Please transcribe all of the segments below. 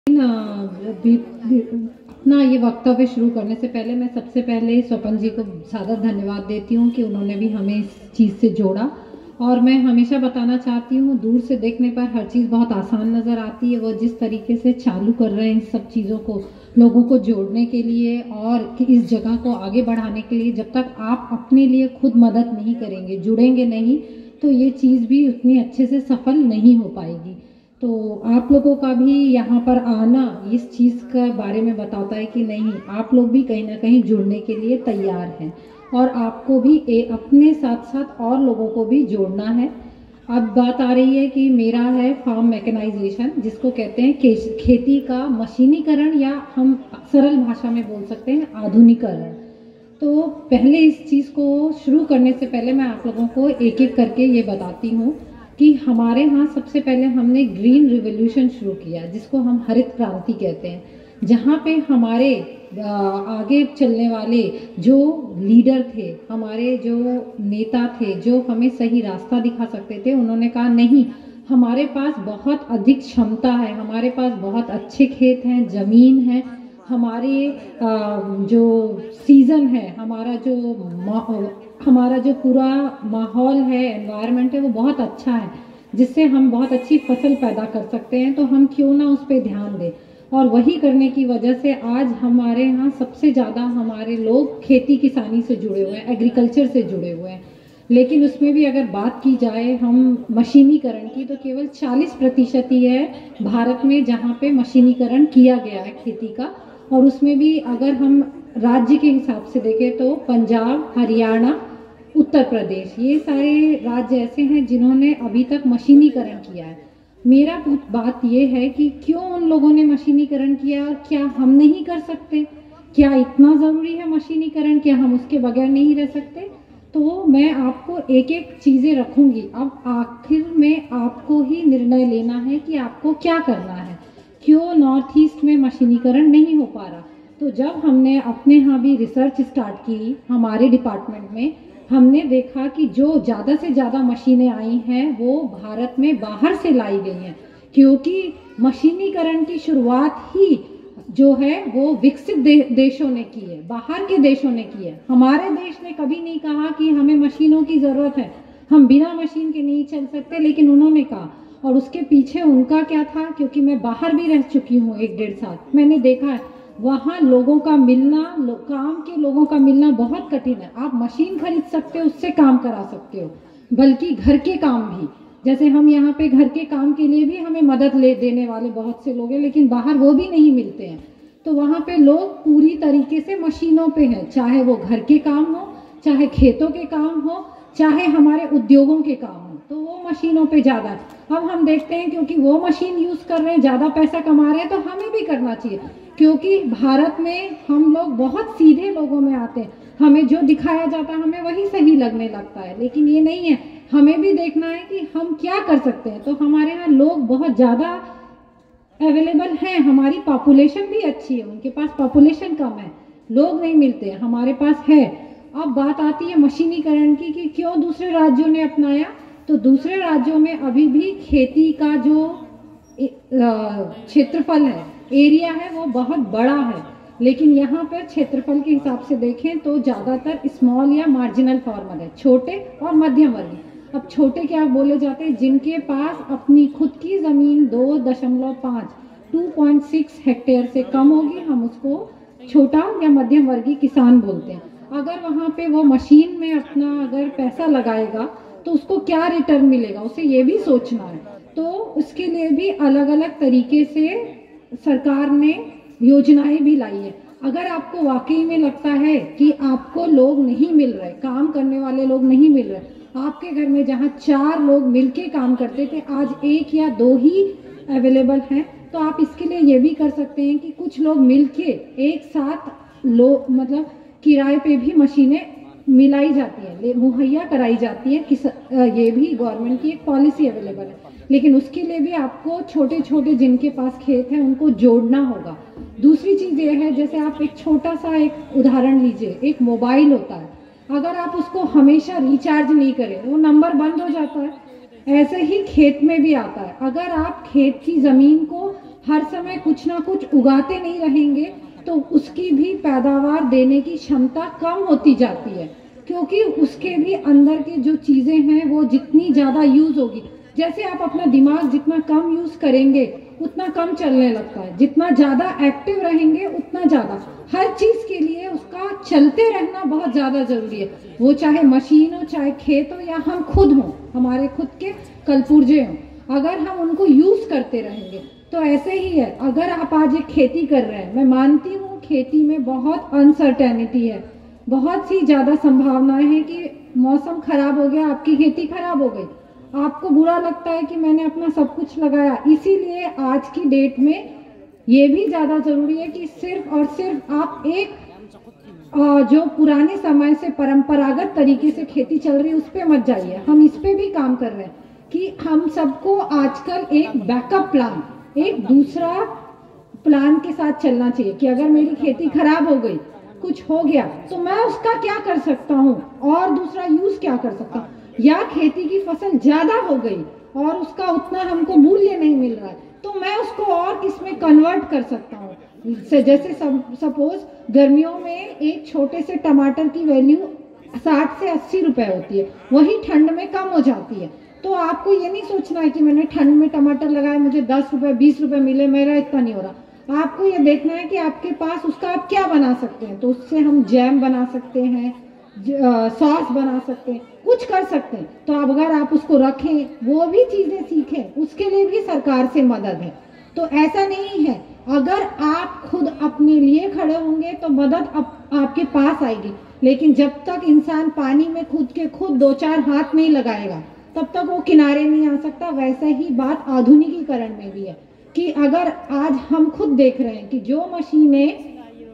अपना ये वक्तव्य शुरू करने से पहले मैं सबसे पहले स्वपन जी को सादर धन्यवाद देती हूँ कि उन्होंने भी हमें इस चीज़ से जोड़ा। और मैं हमेशा बताना चाहती हूँ, दूर से देखने पर हर चीज़ बहुत आसान नज़र आती है। वो जिस तरीके से चालू कर रहे हैं इन सब चीज़ों को लोगों को जोड़ने के लिए और इस जगह को आगे बढ़ाने के लिए, जब तक आप अपने लिए खुद मदद नहीं करेंगे, जुड़ेंगे नहीं, तो ये चीज़ भी उतनी अच्छे से सफल नहीं हो पाएगी। तो आप लोगों का भी यहाँ पर आना इस चीज़ का बारे में बताता है कि नहीं, आप लोग भी कहीं ना कहीं जुड़ने के लिए तैयार हैं और आपको भी अपने साथ साथ और लोगों को भी जोड़ना है। अब बात आ रही है कि मेरा है फार्म मैकेनाइजेशन, जिसको कहते हैं खेती का मशीनीकरण, या हम सरल भाषा में बोल सकते हैं आधुनिकीकरण। तो पहले इस चीज़ को शुरू करने से पहले मैं आप लोगों को एक एक करके ये बताती हूँ कि हमारे यहाँ सबसे पहले हमने ग्रीन रिवॉल्यूशन शुरू किया, जिसको हम हरित क्रांति कहते हैं, जहाँ पे हमारे आगे चलने वाले जो लीडर थे, हमारे जो नेता थे, जो हमें सही रास्ता दिखा सकते थे, उन्होंने कहा नहीं, हमारे पास बहुत अधिक क्षमता है, हमारे पास बहुत अच्छे खेत हैं, ज़मीन है, हमारे जो सीज़न है, हमारा जो पूरा माहौल है, एनवायरनमेंट है, वो बहुत अच्छा है, जिससे हम बहुत अच्छी फसल पैदा कर सकते हैं। तो हम क्यों ना उस पर ध्यान दें। और वही करने की वजह से आज हमारे यहाँ सबसे ज़्यादा हमारे लोग खेती किसानी से जुड़े हुए हैं, एग्रीकल्चर से जुड़े हुए हैं। लेकिन उसमें भी अगर बात की जाए हम मशीनीकरण की, तो केवल 40% ही है भारत में जहाँ पे मशीनीकरण किया गया है खेती का। और उसमें भी अगर हम राज्य के हिसाब से देखें तो पंजाब, हरियाणा, उत्तर प्रदेश, ये सारे राज्य ऐसे हैं जिन्होंने अभी तक मशीनीकरण किया है। मेरा बात ये है कि क्यों उन लोगों ने मशीनीकरण किया, क्या हम नहीं कर सकते? क्या इतना ज़रूरी है मशीनीकरण, क्या हम उसके बगैर नहीं रह सकते? तो मैं आपको एक एक चीज़ें रखूंगी। अब आखिर में आपको ही निर्णय लेना है कि आपको क्या करना है। क्यों नॉर्थ ईस्ट में मशीनीकरण नहीं हो पा रहा? तो जब हमने अपने यहाँ भी रिसर्च स्टार्ट की हमारे डिपार्टमेंट में, हमने देखा कि जो ज़्यादा से ज़्यादा मशीनें आई हैं वो भारत में बाहर से लाई गई हैं, क्योंकि मशीनीकरण की शुरुआत ही जो है वो विकसित देशों ने की है, बाहर के देशों ने की है। हमारे देश ने कभी नहीं कहा कि हमें मशीनों की ज़रूरत है, हम बिना मशीन के नहीं चल सकते, लेकिन उन्होंने कहा। और उसके पीछे उनका क्या था, क्योंकि मैं बाहर भी रह चुकी हूँ 1-1.5 साल, मैंने देखा है वहाँ लोगों का मिलना, काम के लोगों का मिलना बहुत कठिन है। आप मशीन खरीद सकते हो, उससे काम करा सकते हो, बल्कि घर के काम भी, जैसे हम यहाँ पे घर के काम के लिए भी हमें मदद ले देने वाले बहुत से लोग हैं, लेकिन बाहर वो भी नहीं मिलते हैं। तो वहाँ पे लोग पूरी तरीके से मशीनों पे हैं, चाहे वो घर के काम हो, चाहे खेतों के काम हो, चाहे हमारे उद्योगों के काम हो, तो वो मशीनों पे ज़्यादा है। अब हम देखते हैं क्योंकि वो मशीन यूज़ कर रहे हैं, ज़्यादा पैसा कमा रहे हैं, तो हमें भी करना चाहिए, क्योंकि भारत में हम लोग बहुत सीधे लोगों में आते हैं, हमें जो दिखाया जाता है हमें वही सही लगने लगता है, लेकिन ये नहीं है। हमें भी देखना है कि हम क्या कर सकते हैं। तो हमारे यहाँ लोग बहुत ज़्यादा अवेलेबल हैं, हमारी पॉपुलेशन भी अच्छी है, उनके पास पॉपुलेशन कम है, लोग नहीं मिलते, हमारे पास है। अब बात आती है मशीनीकरण की कि क्यों दूसरे राज्यों ने अपनाया। तो दूसरे राज्यों में अभी भी खेती का जो क्षेत्रफल है, एरिया है, वो बहुत बड़ा है, लेकिन यहाँ पर क्षेत्रफल के हिसाब से देखें तो ज़्यादातर स्मॉल या मार्जिनल फार्मर है, छोटे और मध्यम वर्गीय। अब छोटे क्या बोले जाते हैं, जिनके पास अपनी खुद की ज़मीन 2.6 हेक्टेयर से कम होगी, हम उसको छोटा या मध्यम वर्गीय किसान बोलते हैं। अगर वहाँ पे वो मशीन में अपना अगर पैसा लगाएगा तो उसको क्या रिटर्न मिलेगा, उसे ये भी सोचना है। तो उसके लिए भी अलग अलग तरीके से सरकार ने योजनाएं भी लाई है। अगर आपको वाकई में लगता है कि आपको लोग नहीं मिल रहे, काम करने वाले लोग नहीं मिल रहे, आपके घर में जहाँ 4 लोग मिलके काम करते थे, आज 1 या 2 ही अवेलेबल हैं, तो आप इसके लिए ये भी कर सकते हैं कि कुछ लोग मिलके एक साथ मतलब किराए पे भी मशीनें मिलाई जाती है, मुहैया कराई जाती है। ये भी गवर्नमेंट की एक पॉलिसी अवेलेबल है, लेकिन उसके लिए भी आपको छोटे छोटे जिनके पास खेत है उनको जोड़ना होगा। दूसरी चीज़ ये है, जैसे आप एक छोटा सा एक उदाहरण लीजिए, एक मोबाइल होता है, अगर आप उसको हमेशा रिचार्ज नहीं करें वो नंबर बंद हो जाता है। ऐसे ही खेत में भी आता है, अगर आप खेत की ज़मीन को हर समय कुछ ना कुछ उगाते नहीं रहेंगे तो उसकी भी पैदावार देने की क्षमता कम होती जाती है, क्योंकि उसके भी अंदर की जो चीज़ें हैं वो जितनी ज़्यादा यूज़ होगी, जैसे आप अपना दिमाग जितना कम यूज़ करेंगे उतना कम चलने लगता है, जितना ज़्यादा एक्टिव रहेंगे उतना ज़्यादा हर चीज़ के लिए उसका चलते रहना बहुत ज़्यादा ज़रूरी है। वो चाहे मशीन हो, चाहे खेत हो, या हम खुद हों, हमारे खुद के कलपुर्जे हों, अगर हम उनको यूज़ करते रहेंगे तो ऐसे ही है। अगर आप आज एक खेती कर रहे हैं, मैं मानती हूँ खेती में बहुत अनसर्टेनिटी है, बहुत सी ज़्यादा संभावनाएं हैं कि मौसम खराब हो गया, आपकी खेती खराब हो गई, आपको बुरा लगता है कि मैंने अपना सब कुछ लगाया। इसीलिए आज की डेट में ये भी ज़्यादा ज़रूरी है कि सिर्फ और सिर्फ आप एक जो पुराने समय से परंपरागत तरीके से खेती चल रही है उस पर मत जाइए। हम इस पे भी काम कर रहे हैं कि हम सबको आजकल एक बैकअप प्लान, एक दूसरा प्लान के साथ चलना चाहिए कि अगर मेरी खेती खराब हो गई, कुछ हो गया, तो मैं उसका क्या कर सकता हूँ और दूसरा यूज क्या कर सकता हूँ, या खेती की फसल ज्यादा हो गई और उसका उतना हमको मूल्य नहीं मिल रहा है तो मैं उसको और किस में कन्वर्ट कर सकता हूँ। जैसे सपोज गर्मियों में एक छोटे से टमाटर की वैल्यू 60 से 80 रुपए होती है, वही ठंड में कम हो जाती है। तो आपको ये नहीं सोचना है कि मैंने ठंड में टमाटर लगाए, मुझे 10 रुपए 20 रुपए मिले, मेरा इतना नहीं हो रहा। आपको ये देखना है कि आपके पास उसका आप क्या बना सकते हैं। तो उससे हम जैम बना सकते हैं, सॉस बना सकते हैं, कुछ कर सकते हैं। तो अब अगर आप उसको रखें, वो भी चीजें सीखें, उसके लिए भी सरकार से मदद है। तो ऐसा नहीं है, अगर आप खुद अपने लिए खड़े होंगे तो मदद आपके पास आएगी, लेकिन जब तक इंसान पानी में खुद के खुद 2-4 हाथ नहीं लगाएगा तब तक वो किनारे नहीं आ सकता। वैसे ही बात आधुनिकीकरण में भी है कि अगर आज हम खुद देख रहे हैं कि जो मशीनें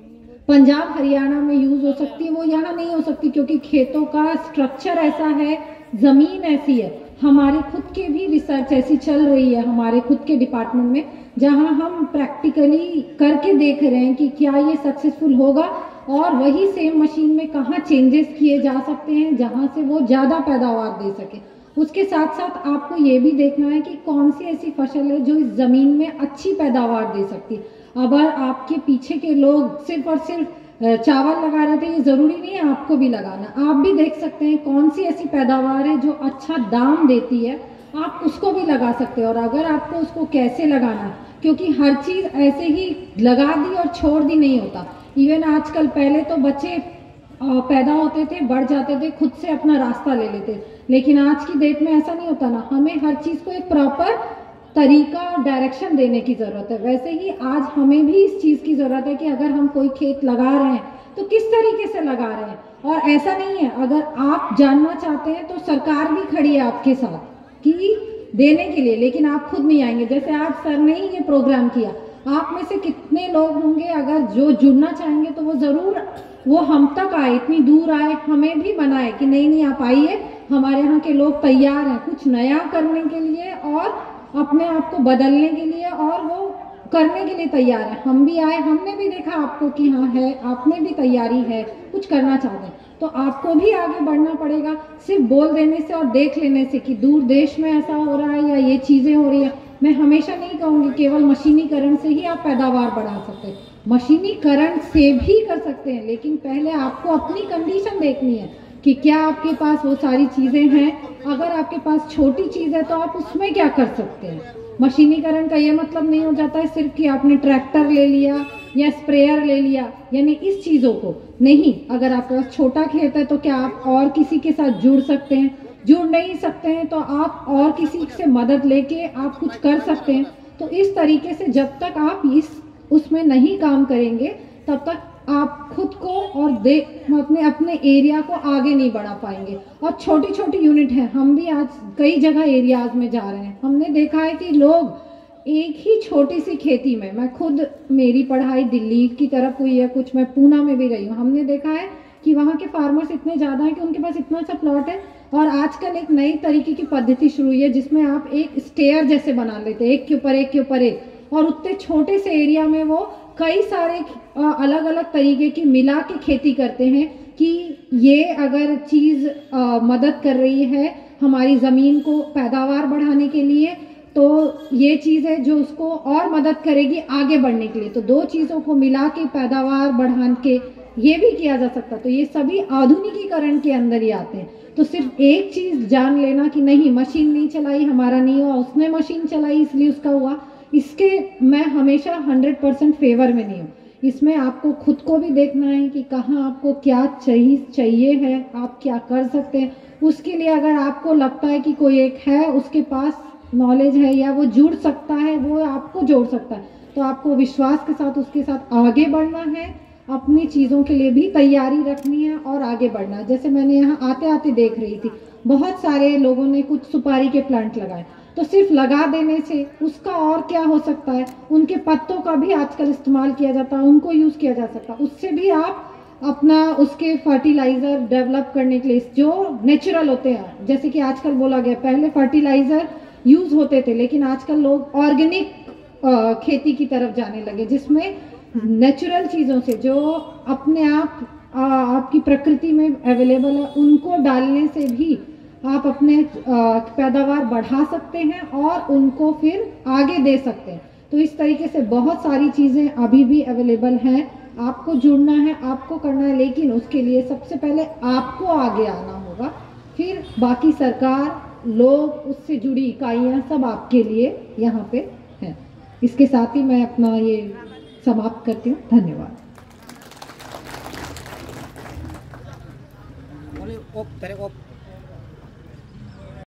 पंजाब हरियाणा में यूज हो सकती है वो यहाँ नहीं हो सकती, क्योंकि खेतों का स्ट्रक्चर ऐसा है, जमीन ऐसी है। हमारे खुद के भी रिसर्च ऐसी चल रही है हमारे खुद के डिपार्टमेंट में, जहाँ हम प्रैक्टिकली करके देख रहे हैं कि क्या ये सक्सेसफुल होगा और वही सेम मशीन में कहाँ चेंजेस किए जा सकते हैं जहाँ से वो ज़्यादा पैदावार दे सके। उसके साथ साथ आपको ये भी देखना है कि कौन सी ऐसी फसल है जो इस जमीन में अच्छी पैदावार दे सकती है। अगर आपके पीछे के लोग सिर्फ और सिर्फ चावल लगा रहे थे, ये जरूरी नहीं है आपको भी लगाना। आप भी देख सकते हैं कौन सी ऐसी पैदावार है जो अच्छा दाम देती है, आप उसको भी लगा सकते हैं। और अगर आपको उसको कैसे लगाना, क्योंकि हर चीज ऐसे ही लगा दी और छोड़ दी नहीं होता। इवन आजकल, पहले तो बच्चे पैदा होते थे, बढ़ जाते थे, खुद से अपना रास्ता ले लेते, लेकिन आज की डेट में ऐसा नहीं होता ना। हमें हर चीज को एक प्रॉपर तरीका और डायरेक्शन देने की जरूरत है। वैसे ही आज हमें भी इस चीज की जरूरत है कि अगर हम कोई खेत लगा रहे हैं तो किस तरीके से लगा रहे हैं। और ऐसा नहीं है, अगर आप जानना चाहते हैं तो सरकार भी खड़ी है आपके साथ कि देने के लिए, लेकिन आप खुद नहीं आएंगे। जैसे आज सर ने ही ये प्रोग्राम किया, आप में से कितने लोग होंगे अगर जो जुड़ना चाहेंगे तो वो जरूर वो हम तक आए, इतनी दूर आए, हमें भी बनाए कि नहीं नहीं आप आइए, हमारे यहाँ के लोग तैयार हैं कुछ नया करने के लिए और अपने आप को बदलने के लिए, और वो करने के लिए तैयार है। हम भी आए, हमने भी देखा आपको कि हाँ है, आपने भी तैयारी है, कुछ करना चाहते हैं, तो आपको भी आगे बढ़ना पड़ेगा। सिर्फ बोल देने से और देख लेने से कि दूर देश में ऐसा हो रहा है या ये चीजें हो रही है, मैं हमेशा नहीं कहूंगी केवल मशीनीकरण से ही आप पैदावार बढ़ा सकते हैं। मशीनीकरण से भी कर सकते हैं, लेकिन पहले आपको अपनी कंडीशन देखनी है कि क्या आपके पास वो सारी चीजें हैं। अगर आपके पास छोटी चीज है तो आप उसमें क्या कर सकते हैं। मशीनीकरण का ये मतलब नहीं हो जाता है सिर्फ कि आपने ट्रैक्टर ले लिया या स्प्रेयर ले लिया, यानी इस चीजों को नहीं। अगर आपके पास छोटा खेत है तो क्या आप और किसी के साथ जुड़ सकते हैं, जुड़ नहीं सकते हैं तो आप और किसी से मदद लेके आप कुछ कर सकते हैं। तो इस तरीके से जब तक आप उसमें नहीं काम करेंगे तब तक आप खुद को और अपने एरिया को आगे नहीं बढ़ा पाएंगे। और छोटी छोटी यूनिट है, हम भी आज कई जगह एरियाज में जा रहे हैं, हमने देखा है कि लोग एक ही छोटी सी खेती में, मैं खुद, मेरी पढ़ाई दिल्ली की तरफ हुई है, कुछ मैं पूना में भी रही हूँ, हमने देखा है कि वहाँ के फार्मर्स इतने ज़्यादा हैं कि उनके पास इतना सा प्लॉट है। और आजकल एक नई तरीके की पद्धति शुरू हुई है जिसमें आप एक स्टेयर जैसे बना लेते हैं, एक के ऊपर एक के ऊपर एक, और उतने छोटे से एरिया में वो कई सारे अलग अलग तरीके की मिला के खेती करते हैं कि ये अगर चीज़ मदद कर रही है हमारी ज़मीन को पैदावार बढ़ाने के लिए तो ये चीज़ है जो उसको और मदद करेगी आगे बढ़ने के लिए। तो दो चीज़ों को मिला के पैदावार बढ़ा के ये भी किया जा सकता। तो ये सभी आधुनिकीकरण के अंदर ही आते हैं। तो सिर्फ एक चीज़ जान लेना कि नहीं मशीन नहीं चलाई हमारा नहीं हुआ, उसने मशीन चलाई इसलिए उसका हुआ, इसके मैं हमेशा 100% फेवर में नहीं हूँ। इसमें आपको खुद को भी देखना है कि कहाँ आपको क्या चाहिए है, आप क्या कर सकते हैं। उसके लिए अगर आपको लगता है कि कोई एक है उसके पास नॉलेज है या वो जुड़ सकता है, वो आपको जोड़ सकता है, तो आपको विश्वास के साथ उसके साथ आगे बढ़ना है, अपनी चीज़ों के लिए भी तैयारी रखनी है और आगे बढ़ना है। जैसे मैंने यहाँ आते आते देख रही थी बहुत सारे लोगों ने कुछ सुपारी के प्लांट लगाए, तो सिर्फ लगा देने से उसका और क्या हो सकता है, उनके पत्तों का भी आजकल इस्तेमाल किया जाता है, उनको यूज़ किया जा सकता है, उससे भी आप अपना उसके फर्टिलाइज़र डेवलप करने के लिए जो नेचुरल होते हैं, जैसे कि आजकल बोला गया पहले फर्टिलाइज़र यूज़ होते थे लेकिन आजकल लोग ऑर्गेनिक खेती की तरफ जाने लगे, जिसमें नेचुरल चीज़ों से जो अपने आप आपकी प्रकृति में अवेलेबल है उनको डालने से भी आप अपने पैदावार बढ़ा सकते हैं और उनको फिर आगे दे सकते हैं। तो इस तरीके से बहुत सारी चीज़ें अभी भी अवेलेबल हैं। आपको जुड़ना है, आपको करना है, लेकिन उसके लिए सबसे पहले आपको आगे आना होगा, फिर बाकी सरकार, लोग, उससे जुड़ी इकाइयाँ सब आपके लिए यहाँ पे हैं। इसके साथ ही मैं अपना ये समाप्त करती हूँ। धन्यवाद।